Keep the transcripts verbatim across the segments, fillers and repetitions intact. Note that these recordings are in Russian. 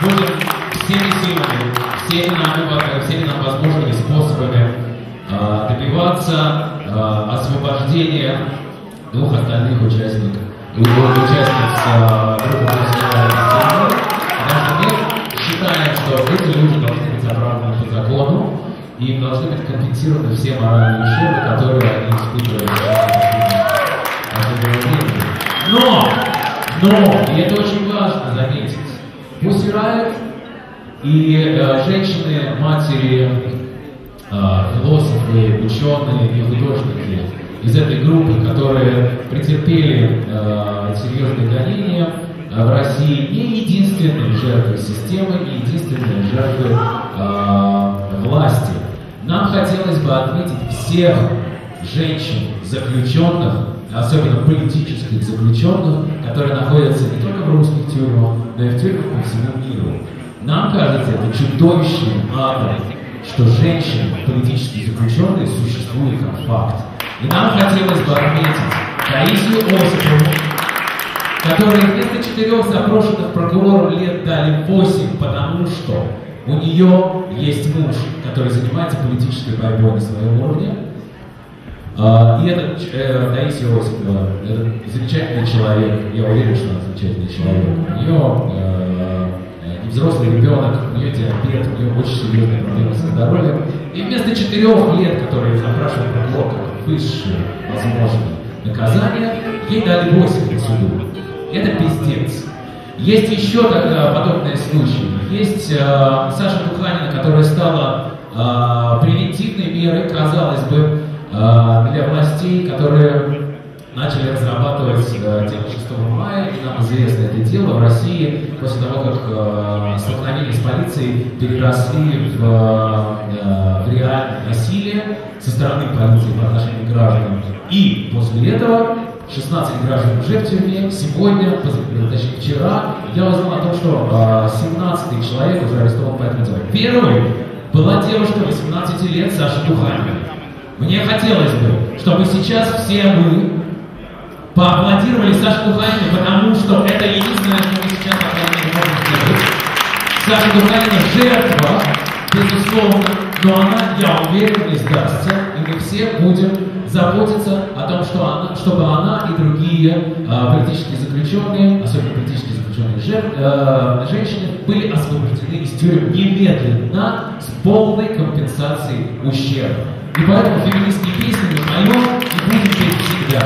будем всеми силами, всеми нам, всеми нам возможными способами э, добиваться э, освобождения двух остальных участников, участниц э, группы «Музыка». Потому что мы считаем, что эти люди должны быть оправданы по закону, и им должны быть компенсированы все моральные ущербы, которые они испытывают. Но, но, и это очень важно заметить, Pussy Riot и э, женщины, матери, э, философы, ученые и художники из этой группы, которые претерпели э, серьезные гонения э, в России, не единственные жертвы системы, не единственные жертвы э, власти. Нам хотелось бы отметить всех женщин-заключенных, особенно политических заключенных, которые находятся не только в русских тюрьмах, но и в тюрьмах по всему миру. Нам кажется, это чудовищным адом, что женщины, политические заключенные, существуют как факт. И нам хотелось бы отметить Таисию Осипову, которой вместо четырех запрошенных прокурором лет дали восемь, потому что у нее есть муж, который занимается политической борьбой на своем уровне. И этот э, Таисия Осипова, это замечательный человек, я уверен, что он замечательный человек. У нее э, взрослый ребенок, у нее диабет, у нее очень серьезные проблемы со здоровьем. И вместо четырех лет, которые запрашивал прокурор как высшее возможное наказание, ей дали восемь по суду. Это пиздец. Есть еще тогда подобные случаи. Есть э, Саша Туханина, которая стала э, превентивной мерой, казалось бы, для властей, которые начали разрабатывать дело шестого мая, и нам известно это дело в России, после того, как э, столкновения с полицией переросли в, э, в реальное насилие со стороны полиции по отношению к гражданам. И после этого шестнадцать граждан уже в тюрьме. Сегодня, точнее вчера, я узнал о том, что э, семнадцатый человек уже арестован по этому делу. Первой была девушка восемнадцати лет, Саша Туханина. Мне хотелось бы, чтобы сейчас все мы поаплодировали Саше Туханине, потому что это единственное, что мы сейчас, по крайней мере, можем сделать. Саша Туханина жертва, безусловно, но она, я уверен, не сдастся, и мы все будем заботиться о том, что она, чтобы она и другие э, политические заключенные, особенно политические заключенные жертв, э, женщины, были освобождены из тюрем немедленно с полной компенсацией ущерба. И поэтому феминистские песни мы поем и будем петь всегда.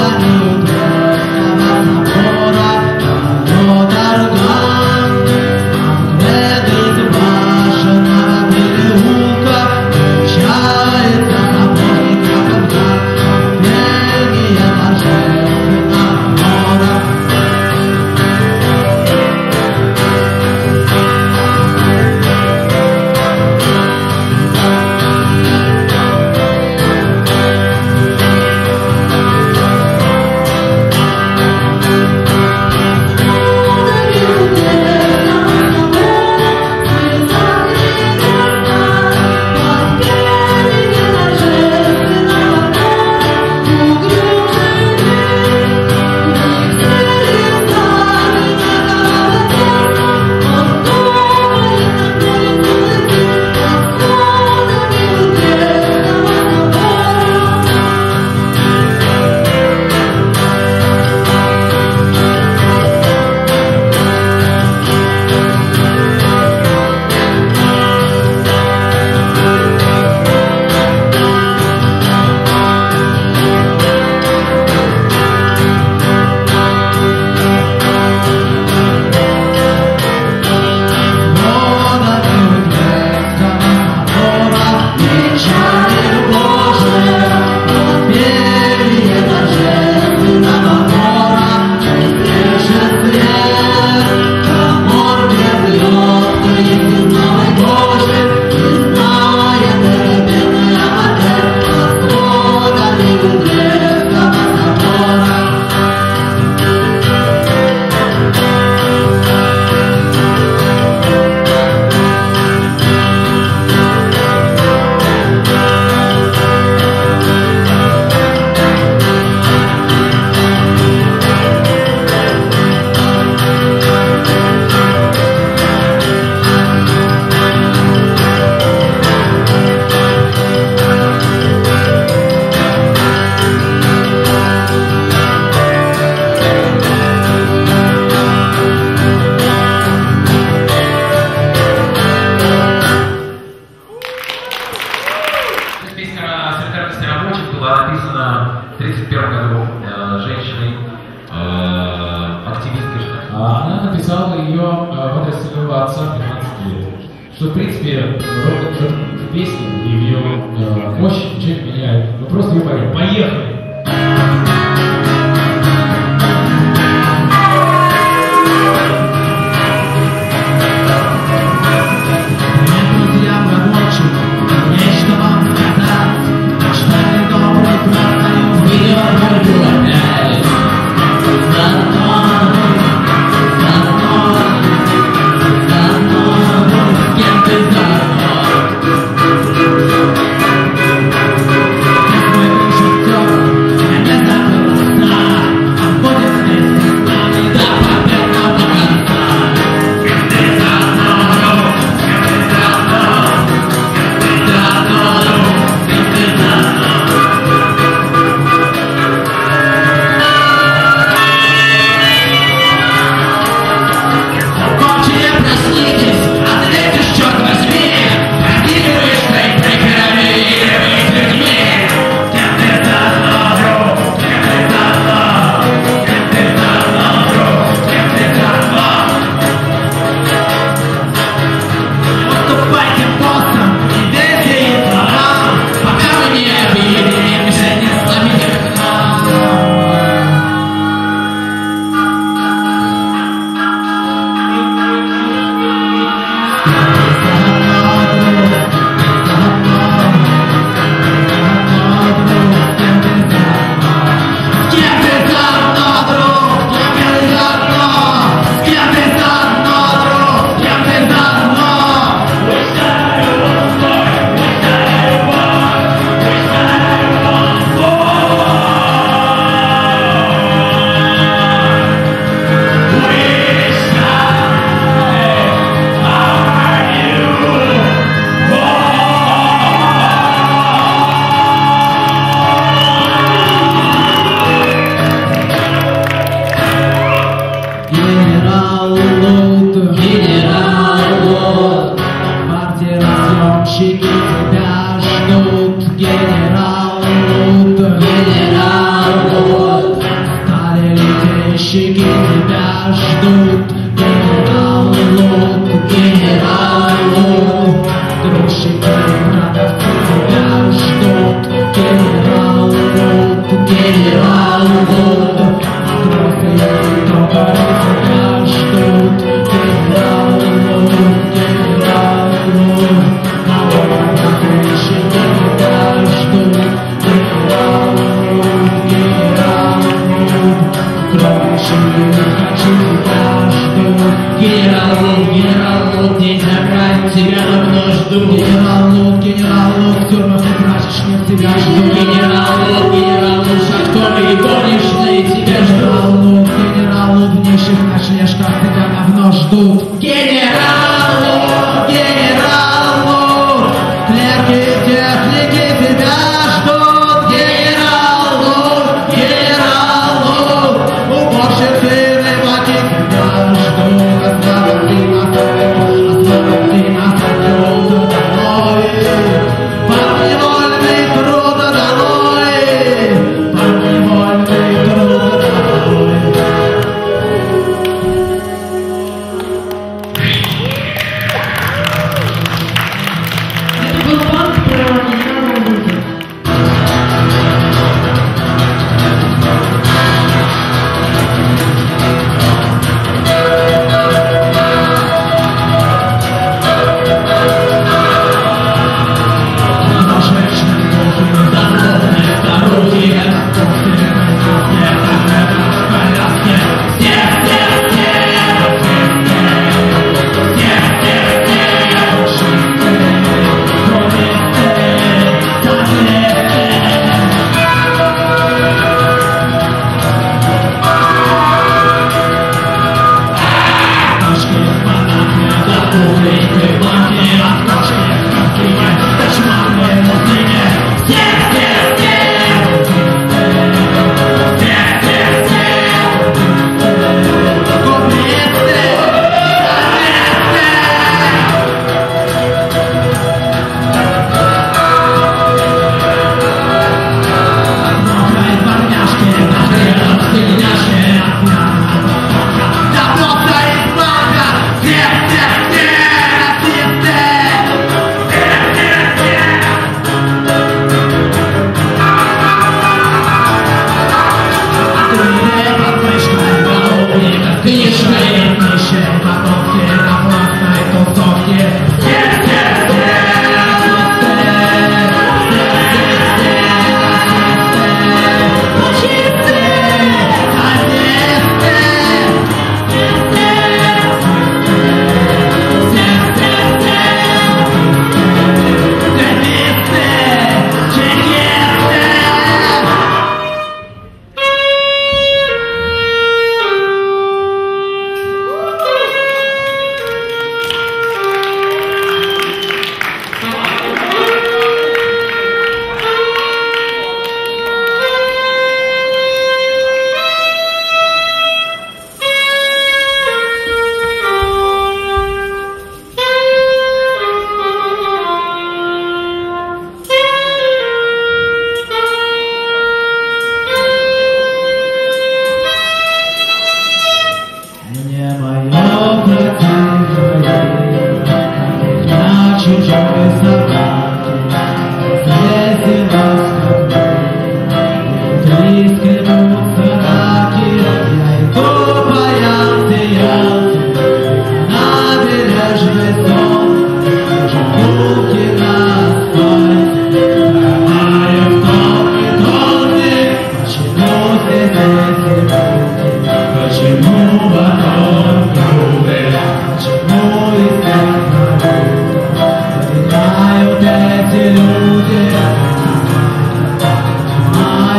Dargan списке рабочих была написана в тридцать первом году э, женщиной, э, активисткой. Она написала ее э, в адрес своего отца пятнадцать лет. Что, в принципе, в песне и в ее э, мощи ничего не меняет. Мы просто ее поем. Поехали! Подневольный труд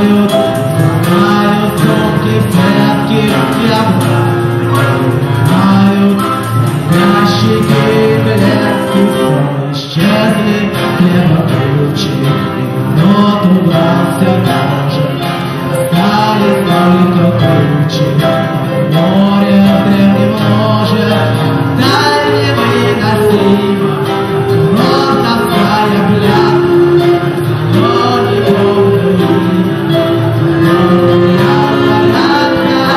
знают, знают тонкие клетки дьявола, знают ящики клетки, исчезли хлебопручи, и минуту власти даже остались только кручи. Море в древнем ложе, дальнем и носимо, розовская пляска, но не помню имя, моя пляска.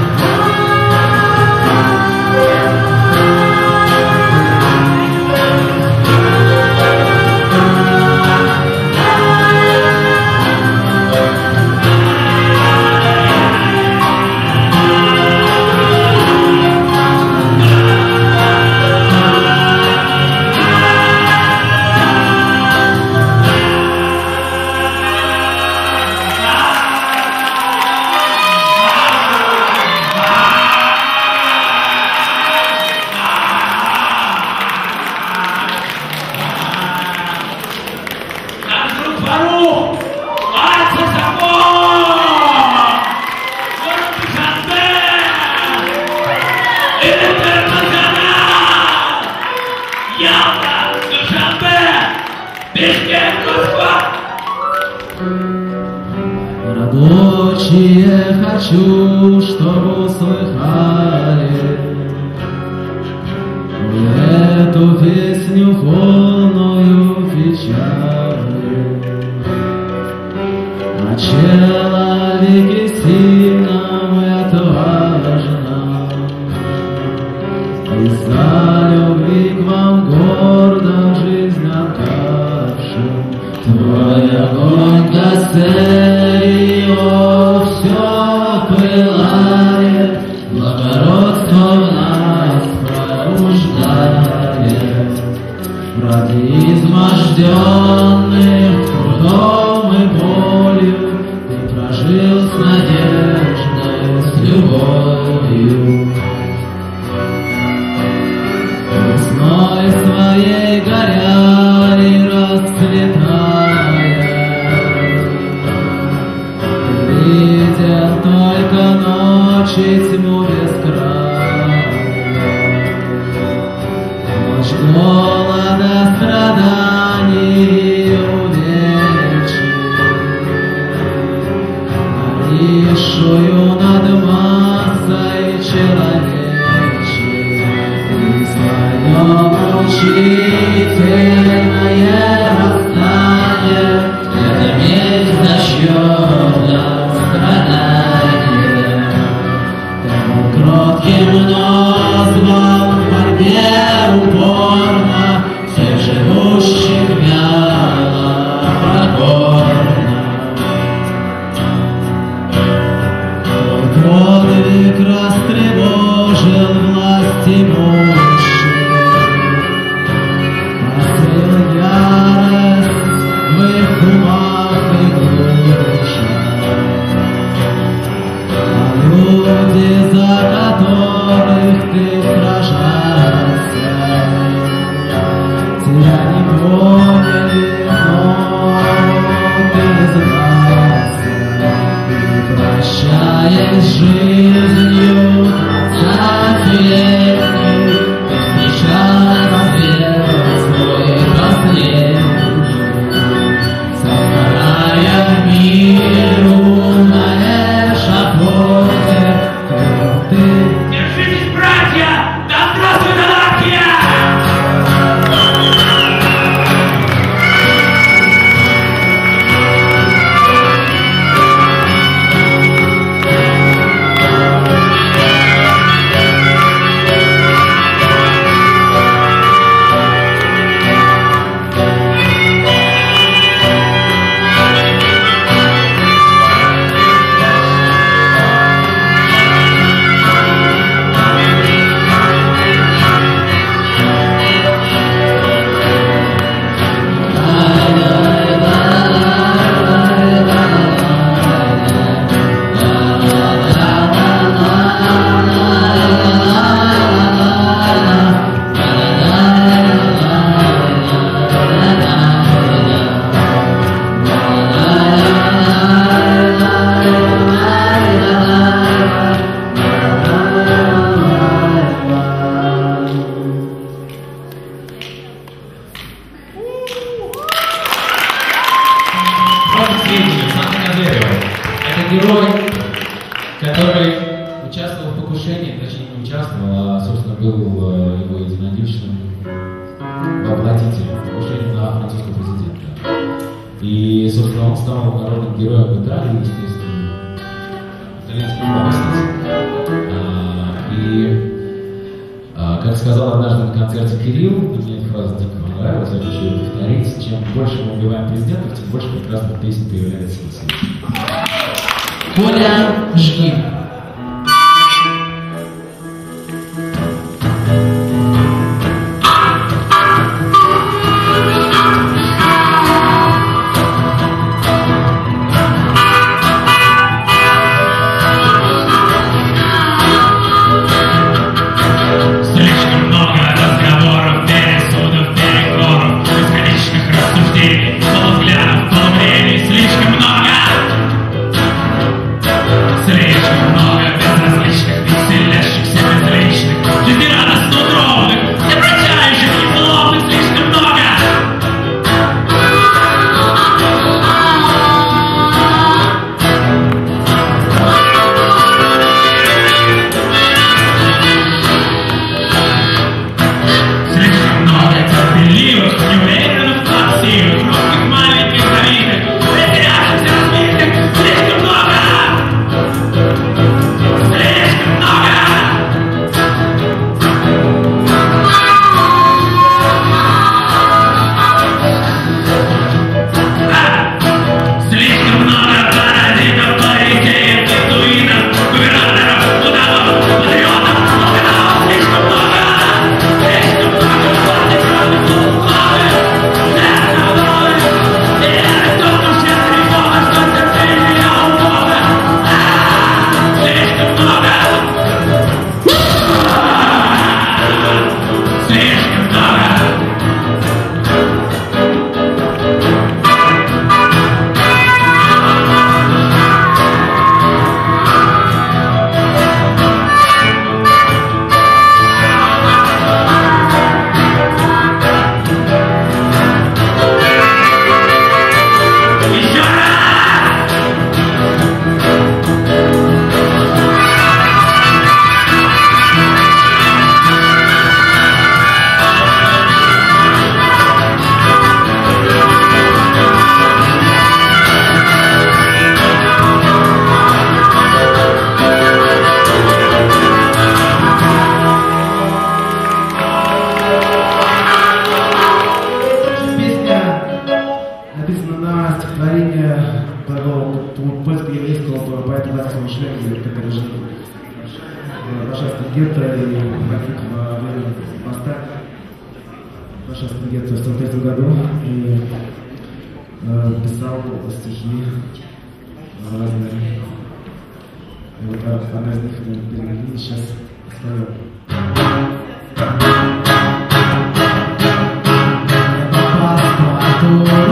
Рабочие хочу, чтобы услыхали эту песню полную печали. О человеке сильном и отважном, из-за любви к вам гордо жизнь отдавшим. Твой огонь костерио все пылает, благородство в нас пробуждает. Ради изможденных трудом и болью ты прожил с надеждой, с любовью. Весной своей горя и расцветая, видел только ночи тьму без края. Ночь голода, страданий увечий, нависшую над массой человечей. И свое мучительное восстание — это месть за счет страдания. Тому кротким назван в борьбе упорно всех живущих вяло, покорно. Твой подвиг растревожил власть имущих, посеял ярость в их умах и душах. А люди, за которых ты сражался, тебя не поняли, но ты назвался. И прощаясь с жизнью, соответствий, ты встречал рассвет свой последний, созидая миру на эшафоте. Ты Держитесь, братья! Да здравствует анархия! Thank сведению, Санта Кадырова. Это герой, который участвовал в покушении, точнее не участвовал, а, собственно, был э, его единоличным воплотителем в покушении на французского президента. И, собственно, он стал народным героем Италии, естественно, итальянский художник. И, а, как сказал однажды на концерте Кирилл, мне эта фраза дико понравилась, я хочу ее повторить: чем больше мы убиваем президентов, тем больше прекрасных песен появляется в свете. Коля, жги. Паспорту